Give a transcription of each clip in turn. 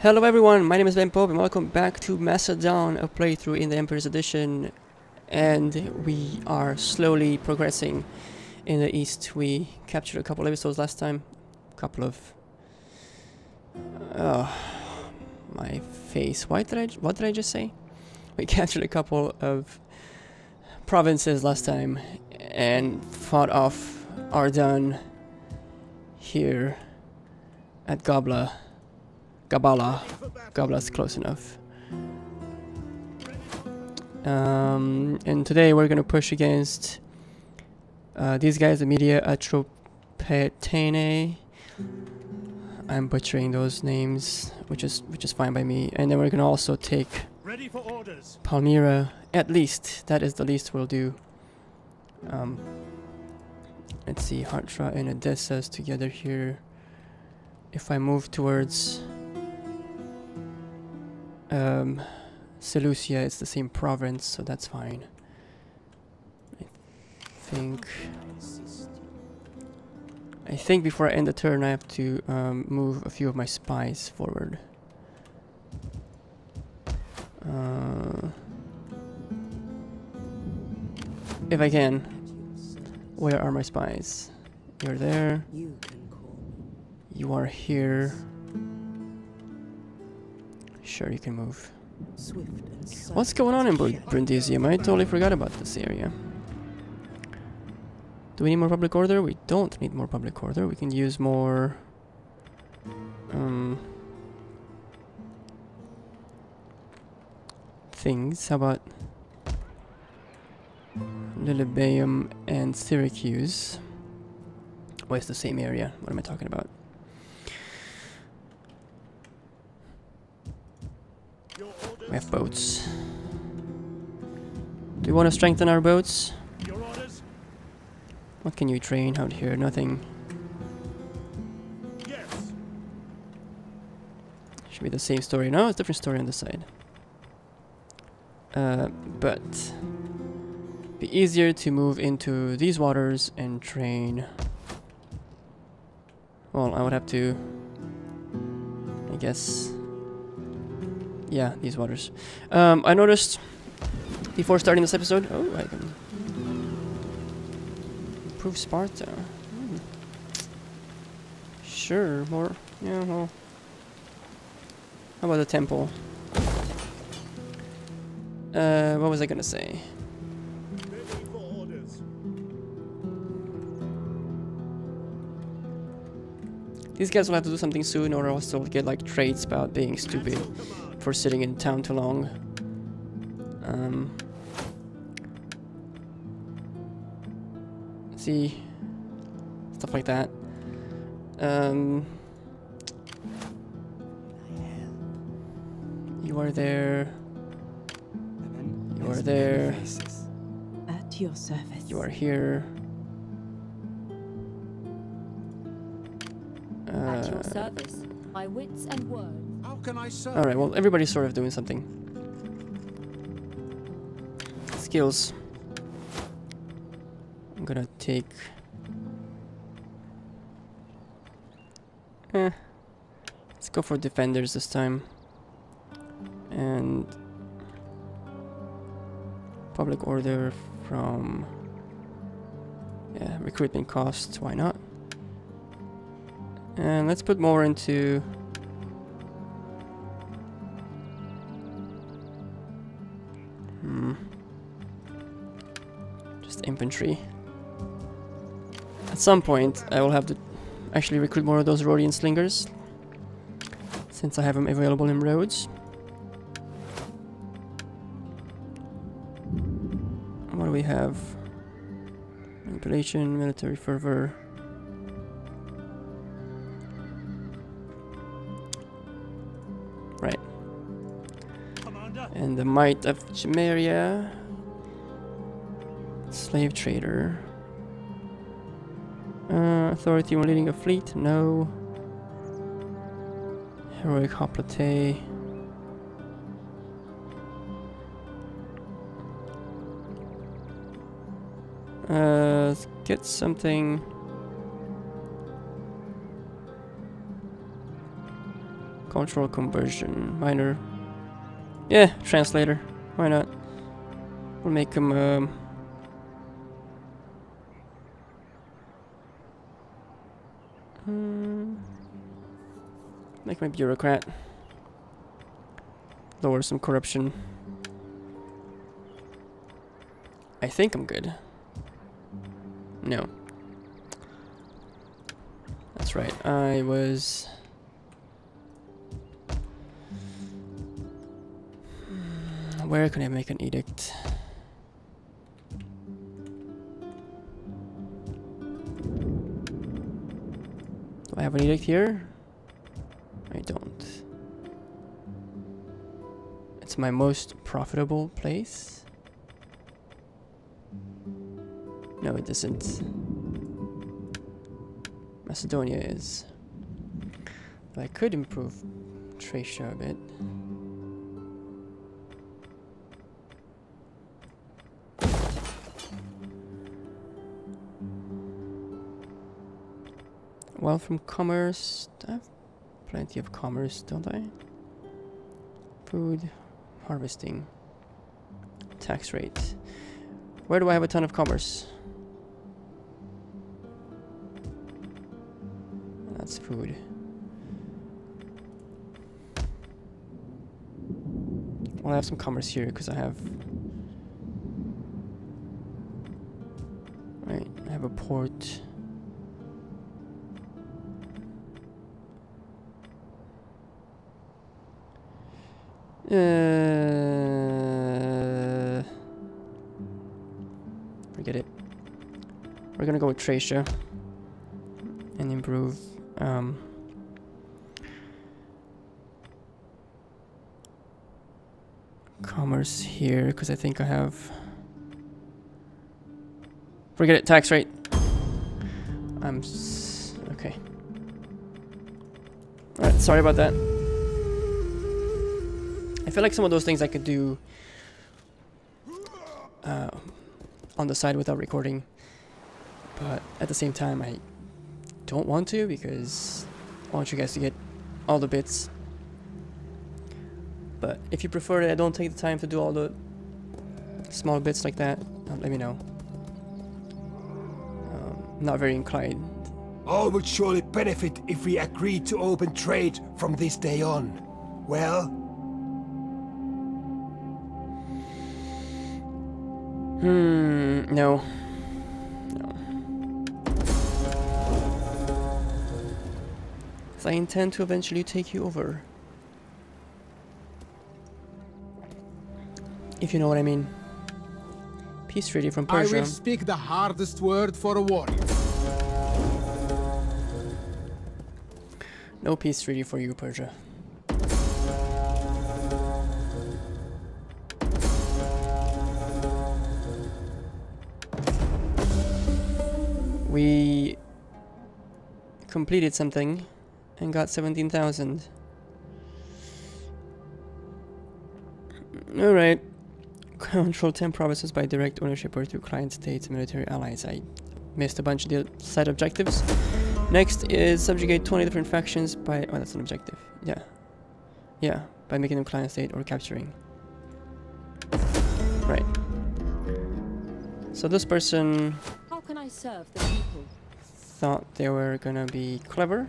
Hello everyone, my name is Ben Pope and welcome back to Macedon, a playthrough in the Emperor's Edition, and we are slowly progressing in the east. We captured a couple episodes last time, my face, what did I just say? We captured a couple of provinces last time and fought off Ardan here at Gabala's close enough. And today we're gonna push against these guys, the Media Atropatene. I'm butchering those names, which is fine by me. And then we're gonna also take Palmyra. At least that is the least we'll do. Let's see, Hartra and Edessa's together here. If I move towards Seleucia, it's the same province, so that's fine. I think before I end the turn I have to move a few of my spies forward. If I can. Where are my spies? You're there. You are here. Sure, you can move. What's going on in Brundisium? I totally forgot about this area. Do we need more public order? We don't need more public order. We can use more things. How about Lilybaeum and Syracuse? Oh, it's the same area. What am I talking about? We have boats. Do we want to strengthen our boats? What can you train out here? Nothing. Yes. Should be the same story. No, it's a different story on this side. But be easier to move into these waters and train. Well, I would have to, I guess. Yeah, these waters. I noticed before starting this episode. Oh, I can improve Sparta. Sure, more. Yeah, well. How about the temple? What was I gonna say? These guys will have to do something soon, or else they'll get like traits about being stupid for sitting in town too long. See, stuff like that. You are there. You are there. At your service. You are here. At your service. My wits and words. How can I serve? Alright, well, everybody's sort of doing something. Skills. I'm gonna take... let's go for defenders this time. And... public order from... yeah, recruitment costs, why not? And let's put more into... just infantry. At some point, I will have to actually recruit more of those Rhodian slingers, since I have them available in Rhodes. What do we have? Manipulation, military fervor. Right. And the might of Chimeria. Slave trader. Authority when leading a fleet? No. Heroic hoplite. Let's get something Cultural conversion, minor. Yeah, translator. Why not? We'll make him make him a bureaucrat. Lower some corruption. I think I'm good. No. That's right. I was... Where can I make an edict? Do I have an edict here? I don't. It's my most profitable place? No, it isn't. Macedonia is. I could improve Thracia a bit. Well, from commerce, I have plenty of commerce, don't I? Food, harvesting, tax rate. Where do I have a ton of commerce? That's food. Well, I have some commerce here because I have... Right, I have a port. Forget it. We're gonna go with Thracia and improve commerce here because I think I have. Forget it. Tax rate. Okay. All right. Sorry about that. I feel like some of those things I could do on the side without recording, but at the same time I don't want to because I want you guys to get all the bits. But if you prefer that I don't take the time to do all the small bits like that, let me know. Not very inclined. All would surely benefit if we agreed to open trade from this day on. Well? No. I intend to eventually take you over. If you know what I mean. Peace treaty from Persia. I will speak the hardest word for a warrior. No peace treaty for you, Persia. We completed something and got 17,000. Alright. Control 10 provinces by direct ownership or through client states and military allies. I missed a bunch of the side objectives. Next is subjugate 20 different factions by... Oh, that's an objective. Yeah. Yeah, by making them client state or capturing. Right. So this person... How can I serve the people? Thought they were gonna be clever.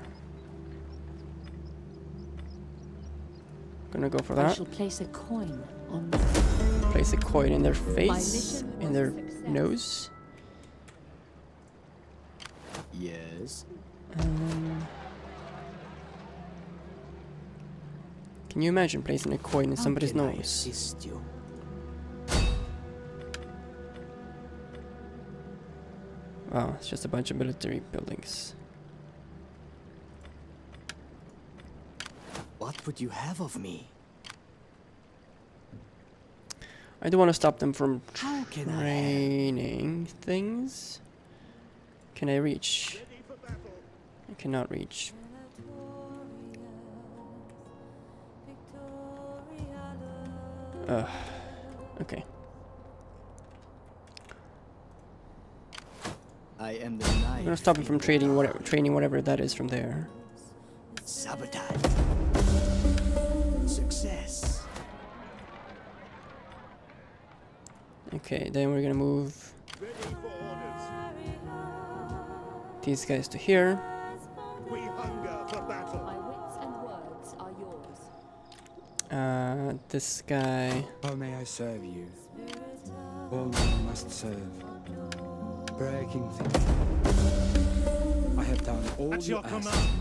Gonna go for that. I shall place a coin on Place a coin in their face, in their nose. Yes. Can you imagine placing a coin in somebody's nose? Assist you? Wow, it's just a bunch of military buildings. What would you have of me? I do want to stop them from How can training things. Can I reach? I cannot reach. Okay. I am the I'm gonna stop him from trading whatever, training whatever that is from there. Sabotage. success. Okay, then we're gonna move Ready for orders. these guys to here. We hunger for battle. My wits and words are yours. This guy. How may I serve you? All men must serve. Breaking things. I have done all At you your asked, command.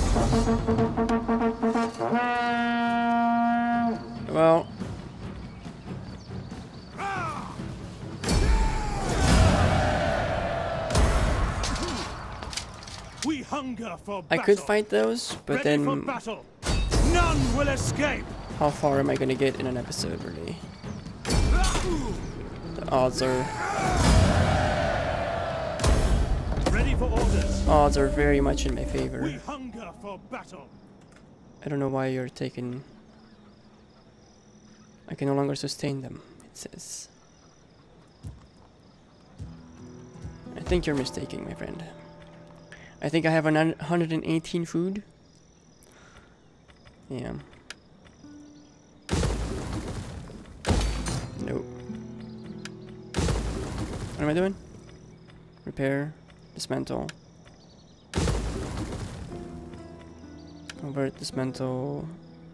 my lord. Well, We hunger for I battle. could fight those, but Ready for then battle. None will escape. how far am I gonna get in an episode, really? The odds Ready for orders. are very much in my favor. We hunger for battle. I don't know why you're taking. I can no longer sustain them, it says. I think you're mistaken, my friend. I think I have 118 food. Yeah. Nope. What am I doing? Repair. Dismantle. Convert, dismantle.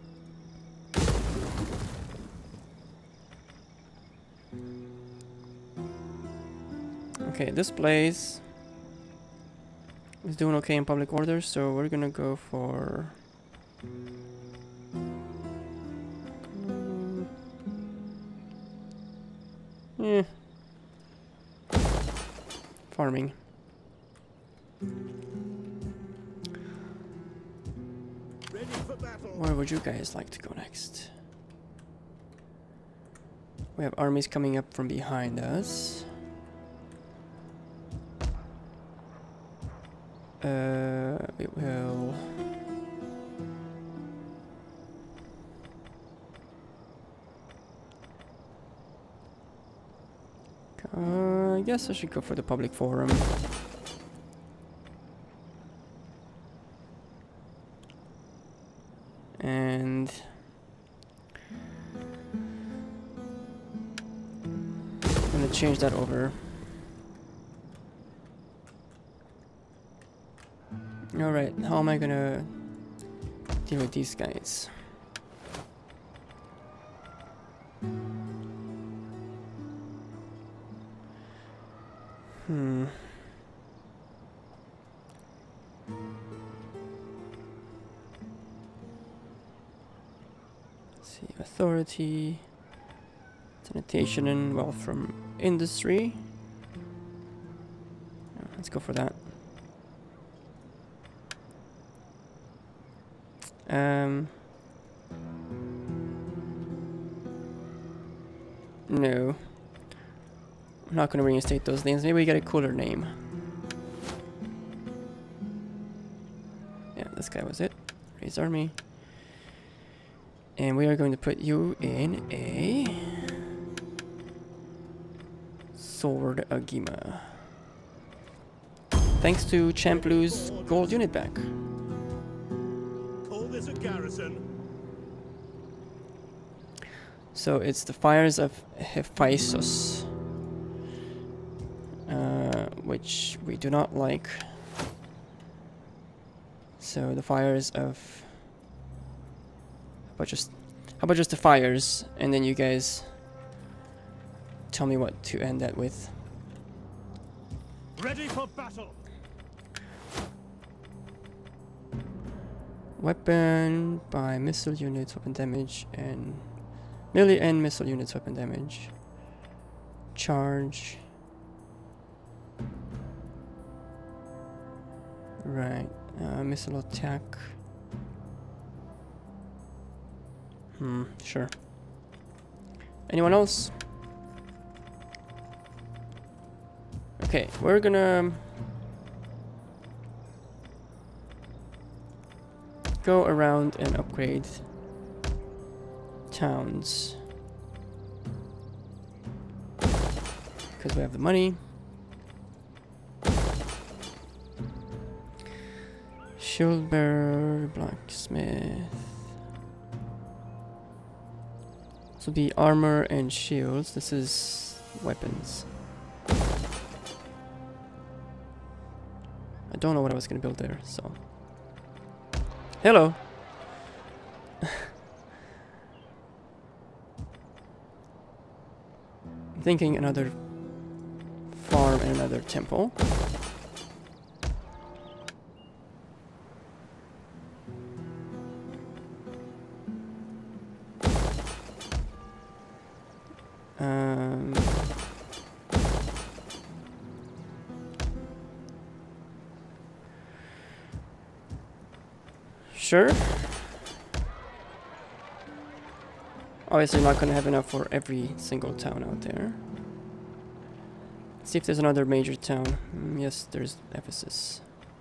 Okay, this place is doing okay in public order, so we're gonna go for farming. Ready for battle. Where would you guys like to go next? We have armies coming up from behind us. We will. I guess I should go for the public forum. And I'm gonna change that over. Alright, how am I gonna deal with these guys? Let's see, authority, sanitation and wealth from industry. Let's go for that. No. I'm not gonna reinstate those names. Maybe we get a cooler name. Yeah, this guy was it. Raise army. And we are going to put you in a Sword Agima. Thanks to Champ Blue's gold unit back. Call this a garrison. So it's the fires of Hephaestus, which we do not like. So the fires of how about just the fires, and then you guys tell me what to end that with. Ready for battle. Weapon by missile units, weapon damage, and melee and missile units, weapon damage. Charge. Right, missile attack. Sure. Anyone else? Okay, we're gonna go around and upgrade towns because we have the money. Shield bearer, blacksmith. This will be armor and shields. This is weapons. I don't know what I was gonna build there, so. Hello! I'm thinking another farm and another temple. Sure. Obviously not gonna have enough for every single town out there. Let's see if there's another major town. Yes, there's Ephesus.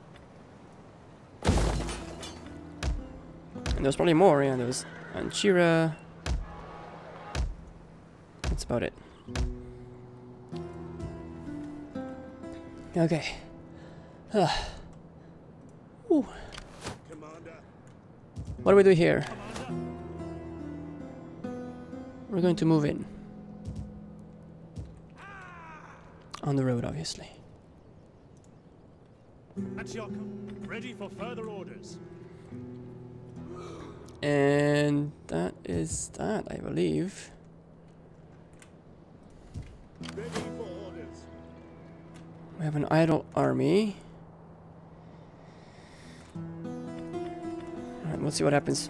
And there's probably more, yeah, there's Anchira. That's about it. Okay. Ooh. What do we do here? We're going to move in. On the road, obviously. Ready for further orders. And that is that, I believe. Ready for orders. We have an idle army. Alright, let's see what happens.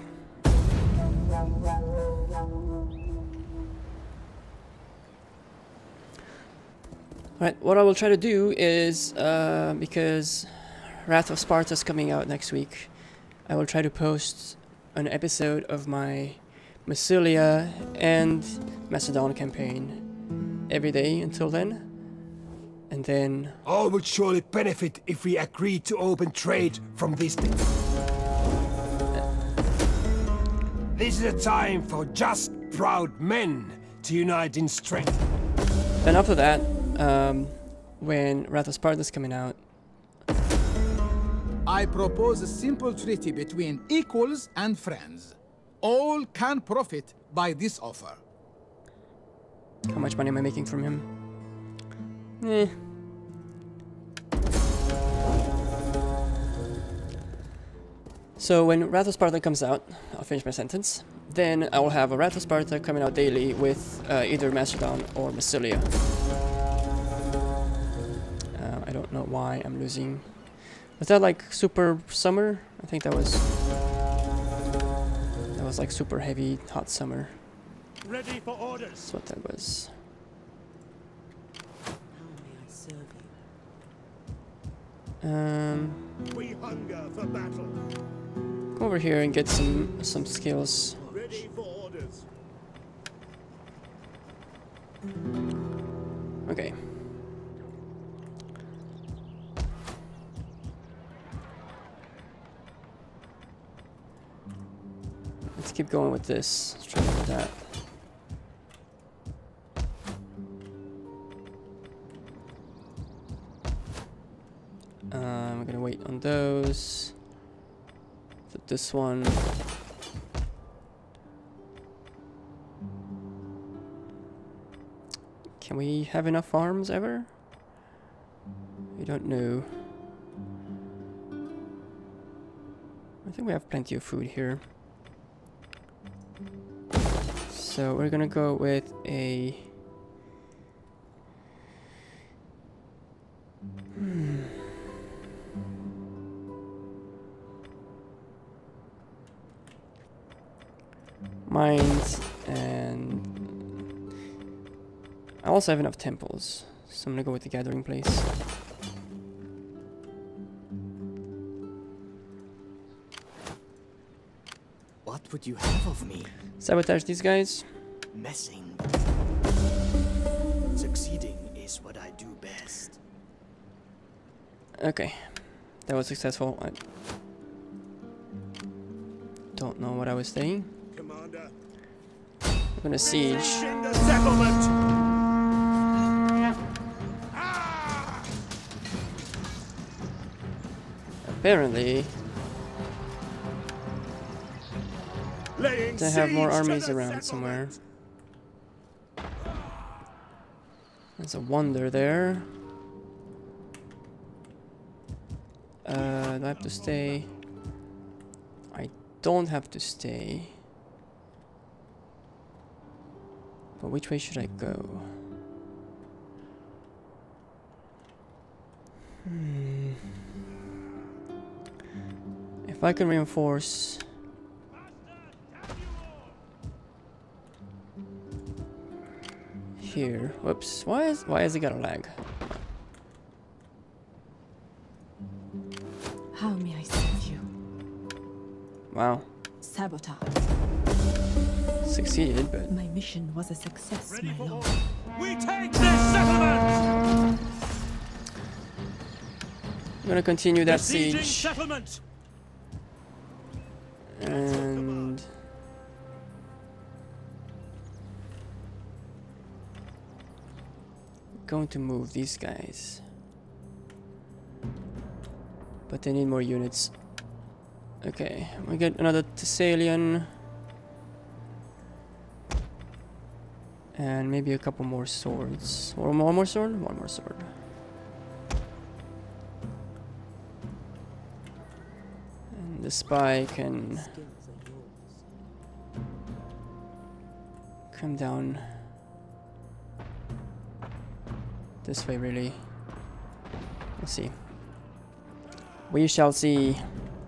Alright, what I will try to do is, because Wrath of Sparta is coming out next week, I will try to post an episode of my Massilia and Macedon campaign every day until then. And then... All would surely benefit if we agreed to open trade from this day. This is a time for just, proud men to unite in strength. Then after that, when Wrath of Sparta is coming out, I propose a simple treaty between equals and friends. All can profit by this offer. how much money am I making from him? Eh. So when Wrath of Sparta comes out, I'll finish my sentence. Then I will have a Wrath of Sparta coming out daily with either Macedon or Massilia. I don't know why I'm losing. Was that like super summer? I think that was like super heavy hot summer. Ready for orders. That's what that was. How may I serve you? We hunger for battle. Go over here and get some skills. Ready for orders. Okay. Let's keep going with this. Let's try to do that. I'm gonna wait on those. So this one. Can we have enough farms ever? We don't know. I think we have plenty of food here. So we're gonna go with a... mines, and I also have enough temples, so I'm gonna go with the gathering place. What would you have of me? Sabotage these guys. Messing. Succeeding is what I do best. Okay, that was successful. I don't know what I was saying. Commander. I'm gonna siege. In the settlement. Apparently, Laying they have more siege to armies the around somewhere. settlement. There's a wonder there. Do I have to stay? I don't have to stay. But which way should I go? If I can reinforce here. Whoops. Why has it got a lag? How may I serve you? Wow. Sabotage. Succeeded, but My mission was a success, Ready my for lord. order. We take this settlement! I'm gonna continue that Besieging siege. settlement! And going to move these guys. But they need more units. Okay, we get another Thessalian. And maybe a couple more swords. Or one more sword? One more sword. And the spy can come down this way, really. Let's see. We shall see.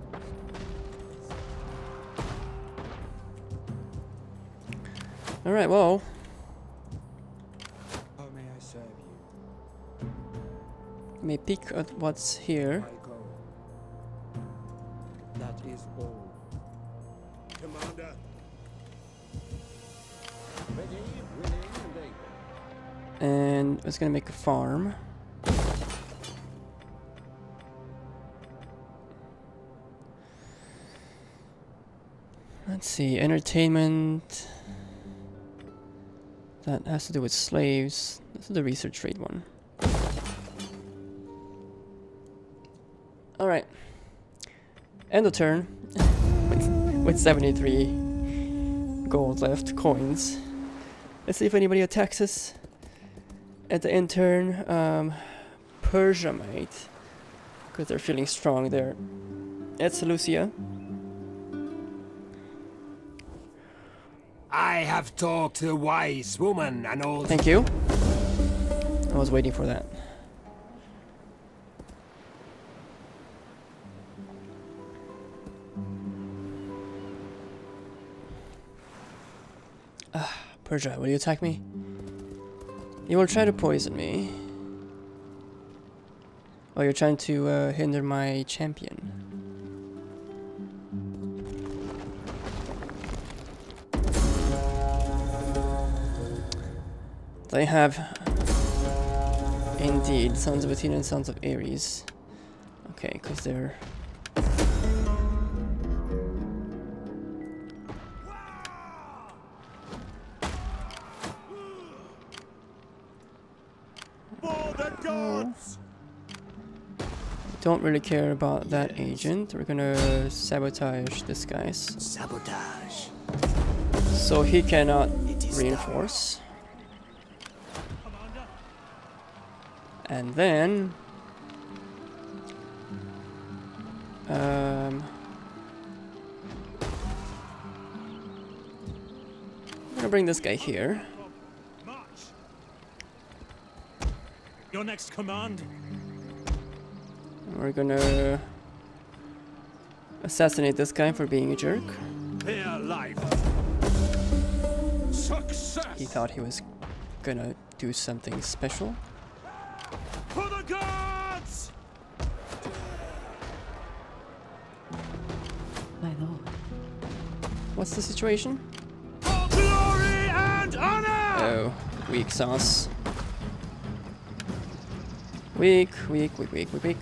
Alright, well. How may I serve you? May peek at what's here. I go. That is all. Commander, And it's gonna make a farm. Let's see, entertainment. That has to do with slaves. This is the research rate one. Alright. End of turn. with 73 gold left, coins. Let's see if anybody attacks us. At the end turn, Persia might. Because they're feeling strong there. It's Lucia. I have talked to a wise woman and all. Thank you. I was waiting for that. Persia, will you attack me? You will try to poison me. Oh, you're trying to hinder my champion. They have indeed Sons of Athena and Sons of Ares. Okay, because they're for the gods! don't really care about that agent. We're gonna sabotage this guy's Sabotage. so he cannot It is reinforce. Commander, And then I'm gonna bring this guy here. march! Your next command? We're gonna assassinate this guy for being a jerk. Here life. Success! He thought he was gonna do something special. For the gods! My lord. What's the situation? For glory and honor! Oh, weak sauce. Weak, weak, weak, weak, weak, weak.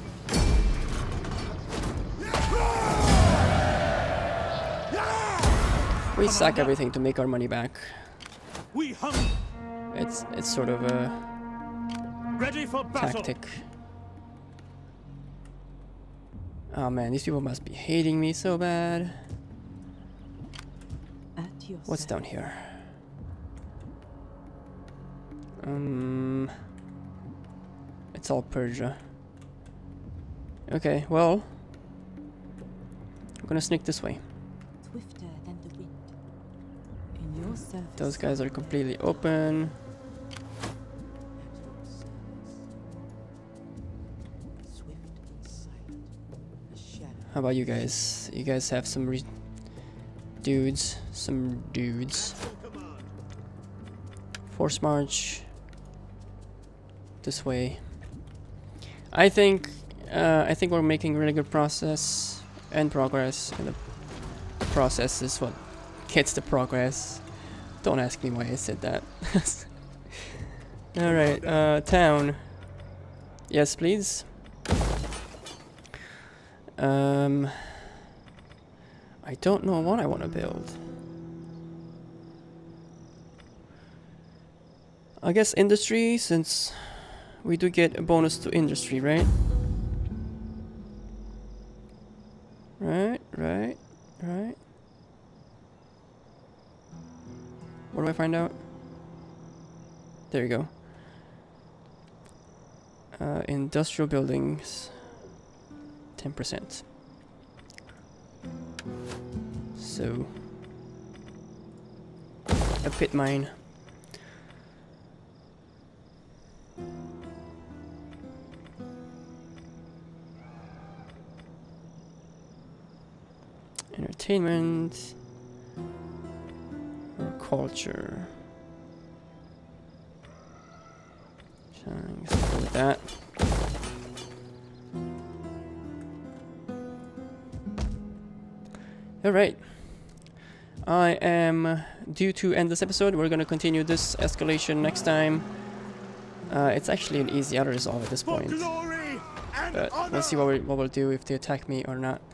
We sack everything to make our money back. We hung It's sort of a ready for battle. tactic. Oh man, these people must be hating me so bad. At your What's service. down here? It's all Persia. Okay, well, I'm gonna sneak this way. Swifter than the wind. In your service. Those guys are completely open. How about you guys? You guys have some dudes. Some dudes. Force march. This way. I think we're making really good progress, and the process is what gets the progress. Don't ask me why I said that. Alright, town. Yes, please. I don't know what I want to build. I guess industry, since we do get a bonus to industry, right? Right. What do I find out? There you go. Industrial buildings, 10%. So, a pit mine. Entertainment or culture. So I guess I'll go with that. Alright. I am due to end this episode. We're gonna continue this escalation next time. It's actually an easy auto resolve at this point. But we'll see what we'll do if they attack me or not.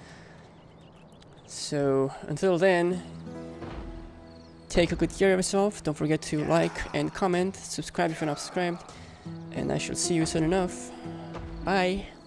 So until then, take a good care of yourself. Don't forget to like and comment, subscribe if you're not subscribed, and I shall see you soon enough. Bye.